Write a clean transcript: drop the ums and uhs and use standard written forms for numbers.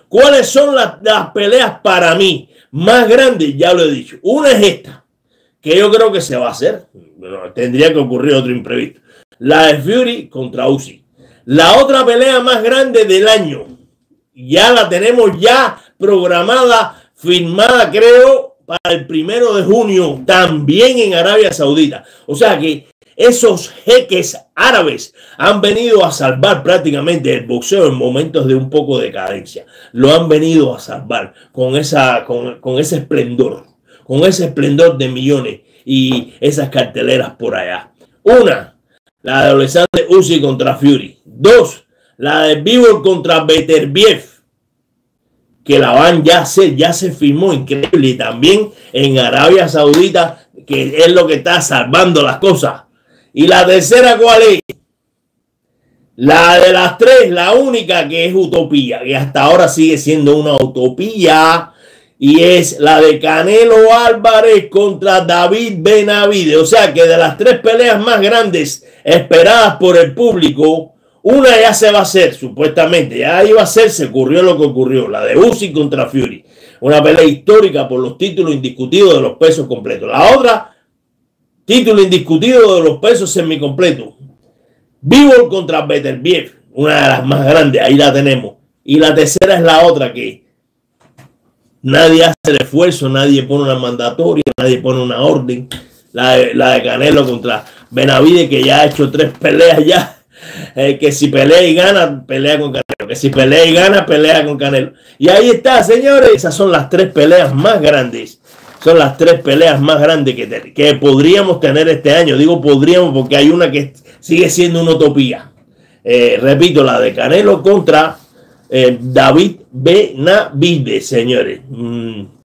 ¿Cuáles son las peleas para mí más grandes? Ya lo he dicho. Una es esta, que yo creo que se va a hacer. Bueno, tendría que ocurrir otro imprevisto. La de Fury contra Usyk. La otra pelea más grande del año, ya la tenemos ya programada, firmada, creo, para el 1 de junio, también en Arabia Saudita. O sea que esos jeques árabes han venido a salvar prácticamente el boxeo en momentos de un poco de cadencia. Lo han venido a salvar con ese esplendor de millones y esas carteleras por allá. Una, la de Alexander Usyk contra Fury. Dos, la de Bivol contra Beterbiev, que la van ya se firmó, increíble, y también en Arabia Saudita, que es lo que está salvando las cosas. Y la tercera, ¿cuál es? La de las tres, la única que es utopía, que hasta ahora sigue siendo una utopía, y es la de Canelo Álvarez contra David Benavidez. O sea que de las tres peleas más grandes esperadas por el público, una ya se va a hacer, supuestamente, ya iba a ser, se ocurrió lo que ocurrió, la de Usyk contra Fury. Una pelea histórica por los títulos indiscutidos de los pesos completos. La otra, título indiscutido de los pesos semicompletos. Bivol contra Beterbiev, una de las más grandes, ahí la tenemos. Y la tercera es la otra, que nadie hace el esfuerzo, nadie pone una mandatoria, nadie pone una orden. La de Canelo contra Benavidez, que ya ha hecho 3 peleas ya. Que si pelea y gana, pelea con Canelo. Que si pelea y gana, pelea con Canelo. Y ahí está, señores. Esas son las 3 peleas más grandes. Son las 3 peleas más grandes que podríamos tener este año. Digo podríamos porque hay una que sigue siendo una utopía. Repito, la de Canelo contra David Benavidez, señores.